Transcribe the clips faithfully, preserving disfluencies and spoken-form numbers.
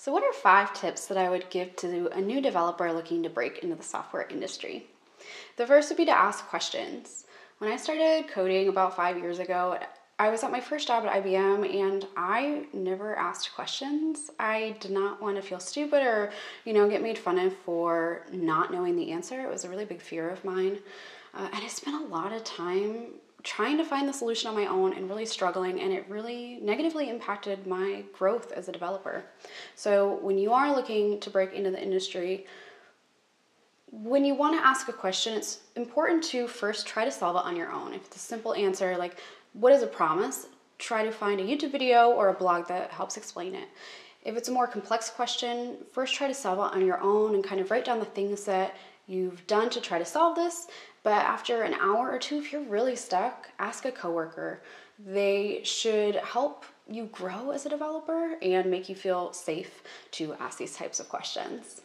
So what are five tips that I would give to a new developer looking to break into the software industry? The first would be to ask questions. When I started coding about five years ago, I was at my first job at I B M and I never asked questions. I did not want to feel stupid or, you know, get made fun of for not knowing the answer. It was a really big fear of mine. Uh, and I spent a lot of time trying to find the solution on my own and really struggling, and it really negatively impacted my growth as a developer. So when you are looking to break into the industry, when you want to ask a question, it's important to first try to solve it on your own. If it's a simple answer, like what is a promise, try to find a YouTube video or a blog that helps explain it. If it's a more complex question, first try to solve it on your own and kind of write down the things that you've done to try to solve this. But after an hour or two, if you're really stuck, ask a coworker. They should help you grow as a developer and make you feel safe to ask these types of questions.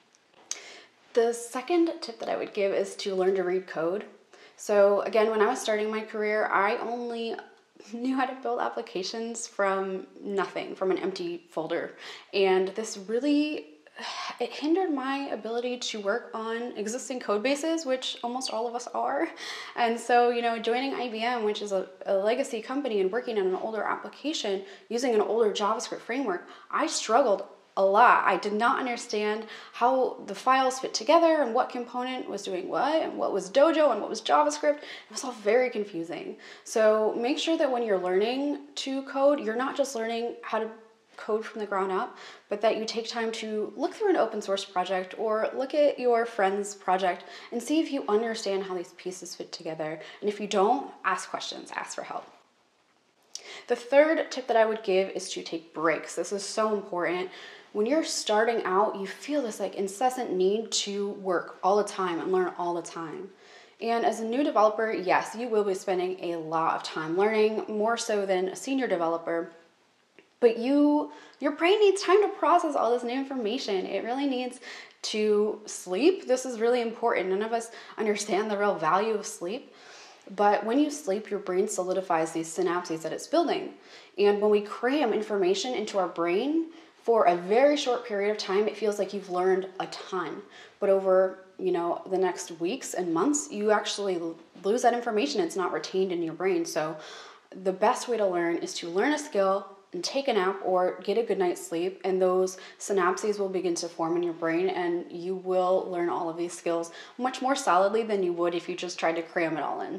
The second tip that I would give is to learn to read code. So again, when I was starting my career, I only knew how to build applications from nothing, from an empty folder. And this really, it hindered my ability to work on existing code bases, which almost all of us are. And so, you know, joining I B M, which is a, a legacy company, and working on an older application using an older JavaScript framework, I struggled a lot. I did not understand how the files fit together and what component was doing what and what was Dojo and what was JavaScript. It was all very confusing. So make sure that when you're learning to code, you're not just learning how to code from the ground up, but that you take time to look through an open source project or look at your friend's project and see if you understand how these pieces fit together. And if you don't, ask questions, ask for help. The third tip that I would give is to take breaks. This is so important. When you're starting out, you feel this like incessant need to work all the time and learn all the time. And as a new developer, yes, you will be spending a lot of time learning, more so than a senior developer. But you, your brain needs time to process all this new information. It really needs to sleep. This is really important. None of us understand the real value of sleep. But when you sleep, your brain solidifies these synapses that it's building. And when we cram information into our brain for a very short period of time, it feels like you've learned a ton. But over, you know, the next weeks and months, you actually lose that information. It's not retained in your brain. So the best way to learn is to learn a skill and take a nap or get a good night's sleep, and those synapses will begin to form in your brain, and you will learn all of these skills much more solidly than you would if you just tried to cram it all in.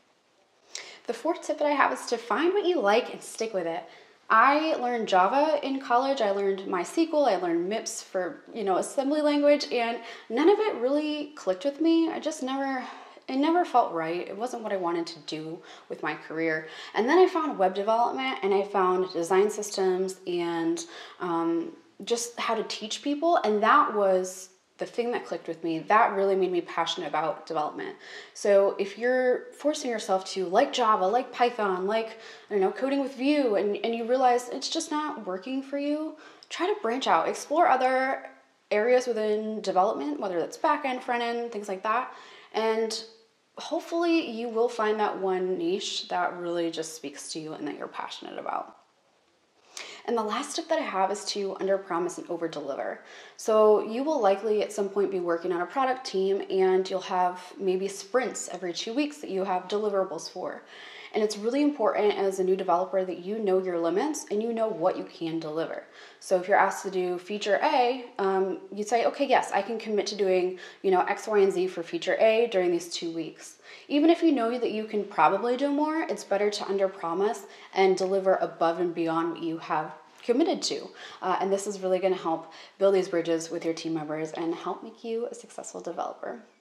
The fourth tip that I have is to find what you like and stick with it. I learned Java in college. I learned MySQL. I learned M I P S for, you know, assembly language, and none of it really clicked with me. I just never, it never felt right. It wasn't what I wanted to do with my career. And then I found web development, and I found design systems and um, just how to teach people, and that was the thing that clicked with me. That really made me passionate about development. So if you're forcing yourself to like Java, like Python, like, I don't know, coding with Vue, and, and you realize it's just not working for you, try to branch out, explore other areas within development, whether that's back-end, front-end, things like that. And hopefully you will find that one niche that really just speaks to you and that you're passionate about. And the last tip that I have is to under-promise and over-deliver. So you will likely at some point be working on a product team, and you'll have maybe sprints every two weeks that you have deliverables for. And it's really important as a new developer that you know your limits and you know what you can deliver. So if you're asked to do feature A, um, you say, okay, yes, I can commit to doing, you know, X, Y, and Z for feature A during these two weeks. Even if you know that you can probably do more, it's better to under-promise and deliver above and beyond what you have committed to. Uh, and this is really going to help build these bridges with your team members and help make you a successful developer.